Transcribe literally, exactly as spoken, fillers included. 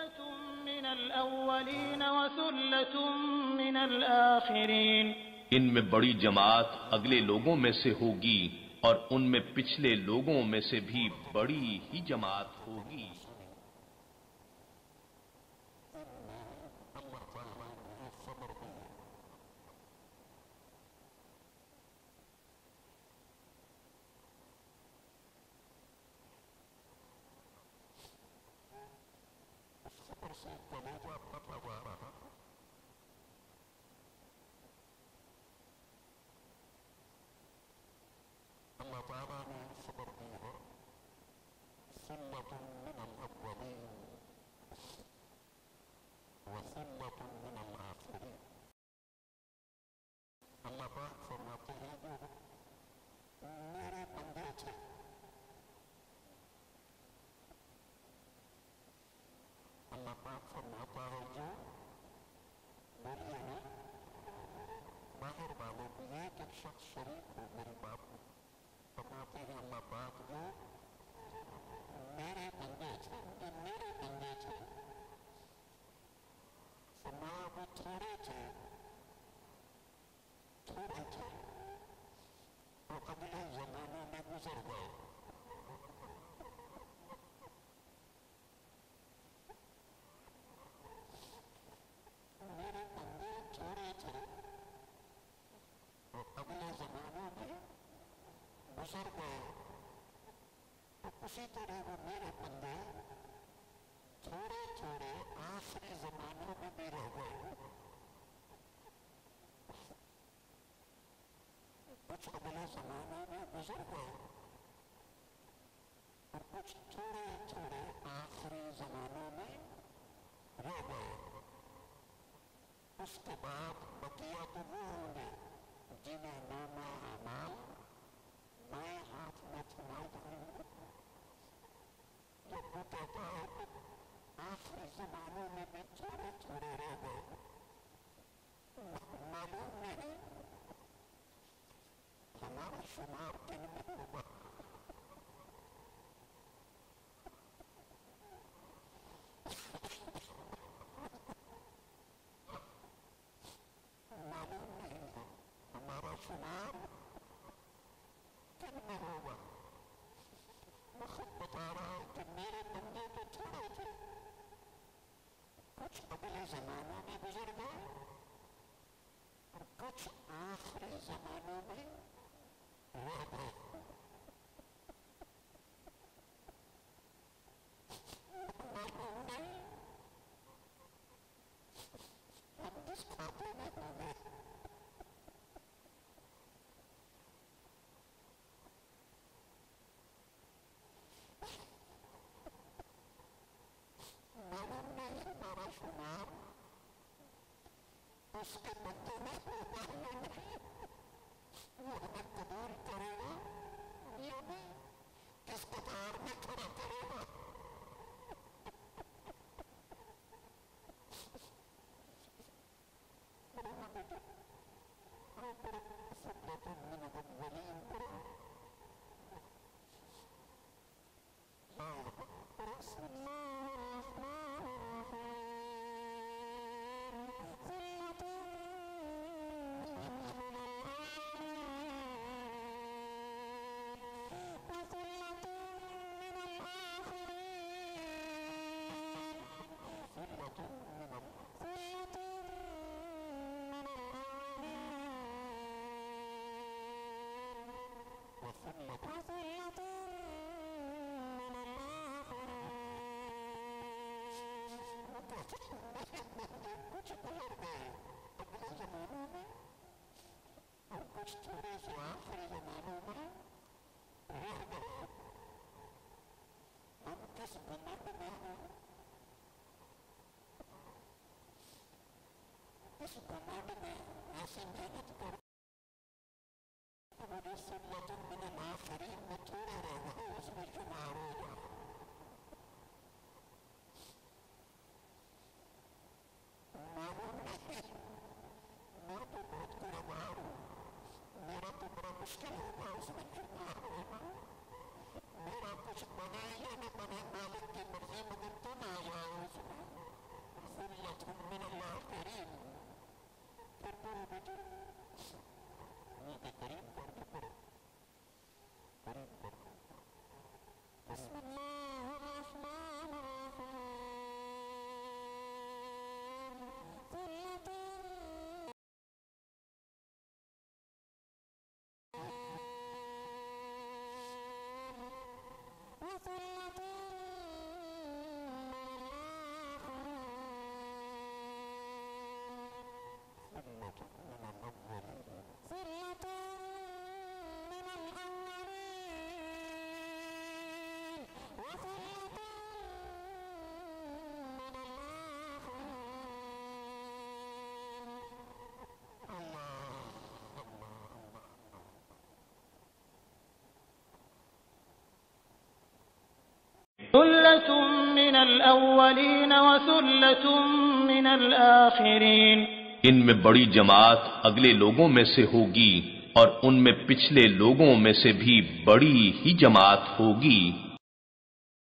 इनमें बड़ी जमात अगले लोगों में से होगी और उनमें पिछले लोगों में से भी बड़ी ही जमात होगी। उसी तरह वो मेरे बंदे थोड़े थोड़े आखिरी जमानों में भी रह गए। कुछ अगले जमाने में गुजर गए और कुछ थोड़े थोड़े आखिरी जमानों में रह गए। उसके बाद बकिया तो वो होंगे जिन्हें नामा अमाल मैं हाथ में थमाए दूंगा। जब वो कहता है आखिरी जमानों में भी थोड़े थोड़े रह गए, मालूम नहीं हमारा शुमार किन में होगा। मालूम नहीं हमारा शुमार किन में होगा। मैं खुद बता रहा हूं कि मेरे बंदे तो थोड़े थे, कुछ अगले जमानों में गुजर गए और कुछ आखिरी जमानों में रह गए। मालूम नहीं हम किस खाते में होंगे। मालूम नहीं हमारा शुमार उसके बंदों में होगा या नहीं, वो हमें कबूल करेगा या नहीं, किस कतार में खड़ा करेगा। बेटा कुछ गुजर गए अगले जमानों में और कुछ थोड़े से आखिरी जमानों में रह गए। हम किस घमंड में हैं, इस घमंड में ऐसी मेहनत कर मुझे सुन्नतुन मिनल आखिरीन में थोड़े रह गए, उसमें शुमार हो जाए। मालूम नहीं मैं तो बहुत गुनहगार हूँ, मेरा तो बड़ा मुश्किल होगा उसमें शुमार होना। मेरा कुछ बने या न बने मालिक की मर्जी, मगर तो ثلة من الأولين وثلة من الآخرين. ان میں بڑی جماعت اگلے لوگوں میں سے ہوگی اور ان میں پچھلے لوگوں میں سے بھی بڑی ہی جماعت ہوگی.